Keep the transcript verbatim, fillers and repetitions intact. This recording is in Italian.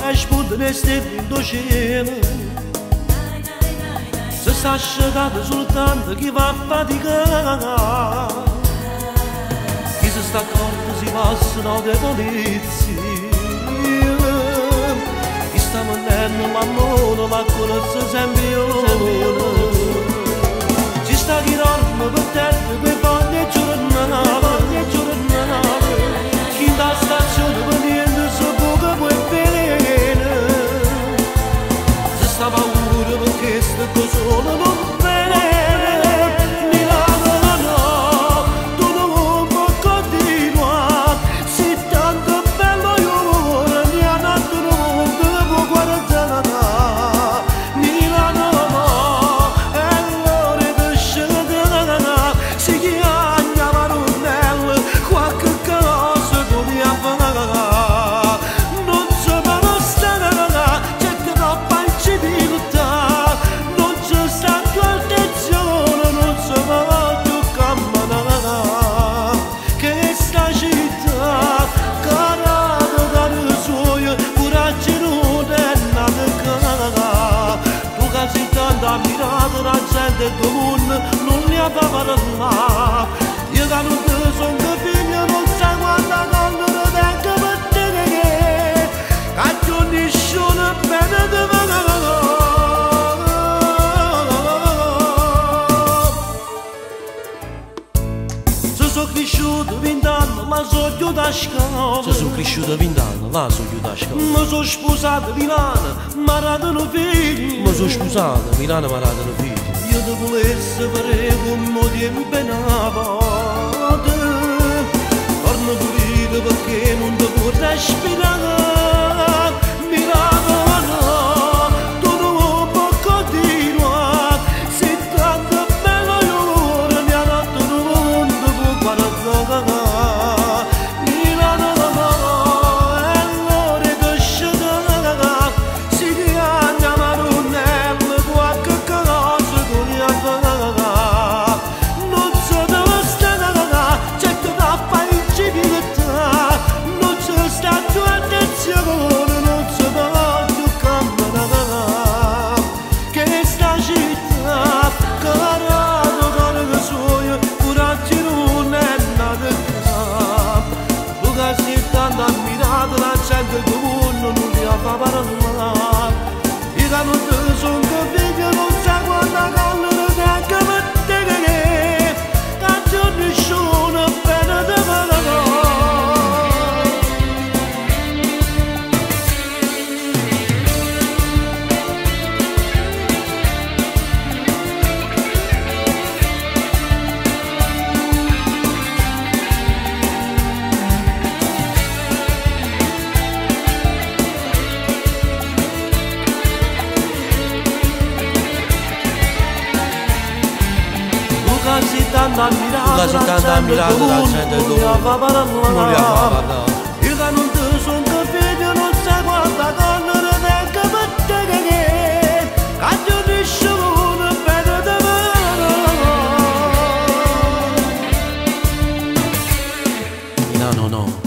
Ashbud neste do gelo. Se sta chegando soltanto chi va a faticare, chi si sta accorto si passano le polizie, chi sta mandando la mano la colonna sempre io. Ci sta chi dorme per terra per ogni giornata, ogni giornata, chi da stazione per niente si può poi vedere. Se sta paura perché sta cosa non bene, Milano no, tu non puoi continuare, sei tanto bello io, mi hanno dato non devo guardare. Milano no, e allora ti scende, si chiama Maronello, qualche cosa tu mi ha fatto, non so come stare, c'è troppa inciviltà, non c'è stata attenzione, non so più camminare, che sta città, carata dal suo, coraggio non è nata, tu che sei tanto ammirato, la gente del mondo non li ha parlato, io che non ti sono figlio, non sai quanta donna venga per te, che tu nessuno bene di me. Se sono cresciuto vent'anni, ma sono chiuso a scala. Se sono cresciuto vent'anni, là sono chiuso a scala. Mi sono sposato a Milano, ma radono figli. Mi sono sposato, a Milano mi ha dato un figlio. Io ti volessi fare come tempo una volta, torno pulito perché non ti può respirare. Milano no, tu non puoi continuare, sei tanto bello io, mi ha dato non ti può guardare. Milano no, e allora ti scende, si chiama Maronello, qualche cosa tu mi ha fatto, non so dove stare, c'è troppa inciviltà, non c'è stata attenzione, non so più camminare, che sta città, carato dal suo, coraggio non è nata, tu che sei tanto ammirato, la gente del mondo non li ha fatto parlare, io che non ti sono figlio, non sai quanta calma neanche per te, che tu nessuno bene di me. Così tanto ammirato, Così tanto ammirato, la gente del mondo non li ha parlato. Io che non ti sono figlio, non sai quanta donna venga per te, che tu nessuno bene di me. Milano no.